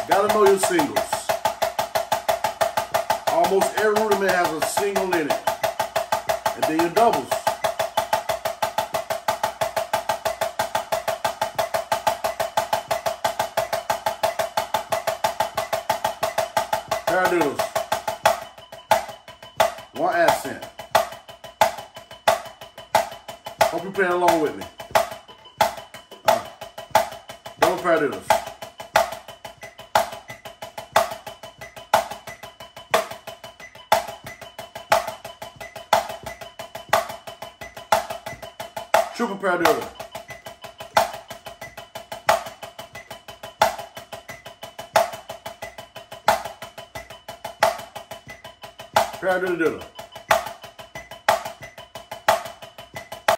Gotta know your singles. Almost every rudiment has a single in it. And then your doubles. Paradiddles. One accent. Hope you're playing along with me. Double paradiddles. Triple paradiddle. Paradiddle.